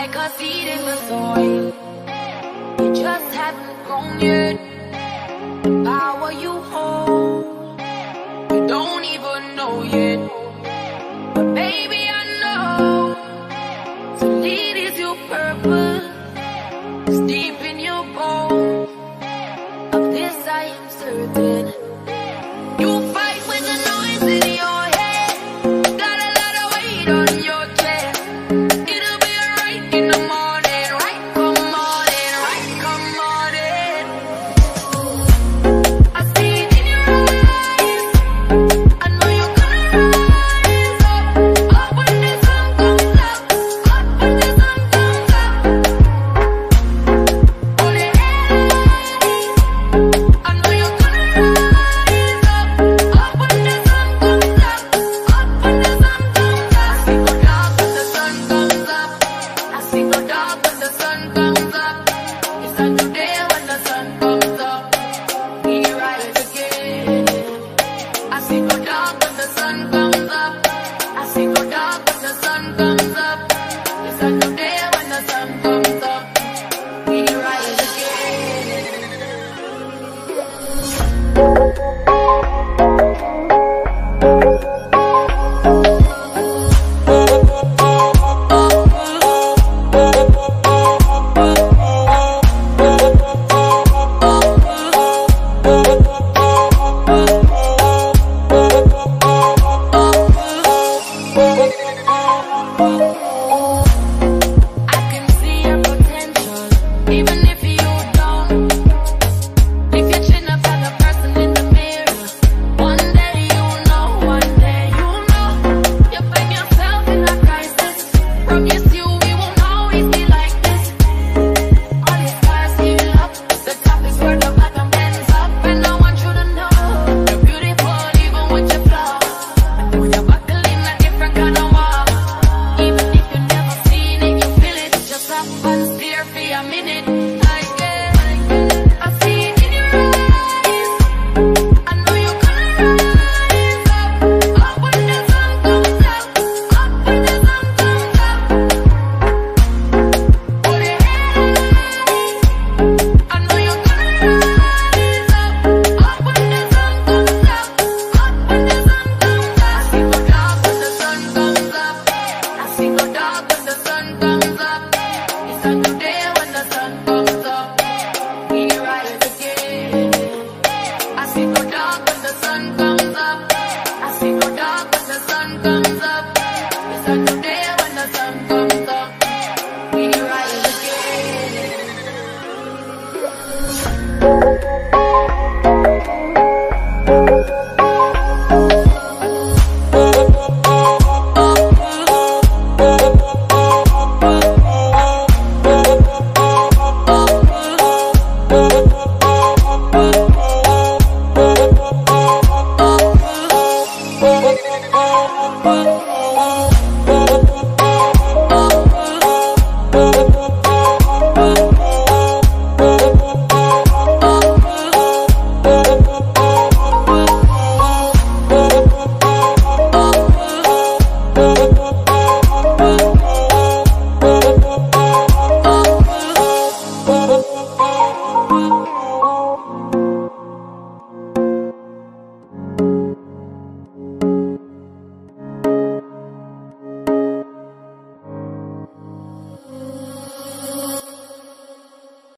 like a seed in the soil. You just haven't grown yet. The power you hold, you don't even know yet. But baby, I know to lead is your purpose. It's deep in your bones. Of this I am certain. You fight with the noise in your head. Got a lot of weight on your chest. It'll be alright in the morning. Right, come morning, right, come morning. I see it in your eyes. I know you're gonna rise up. Up when the sun comes up. Up when the sun comes up. Hold it high. I know you're gonna rise up. Up when the sun comes up. Up when the sun comes up. I see no dark when the sun comes up. It's a new day when the sun comes up. We rise again. I see no dark when the sun comes up. I see no dark when the sun comes up.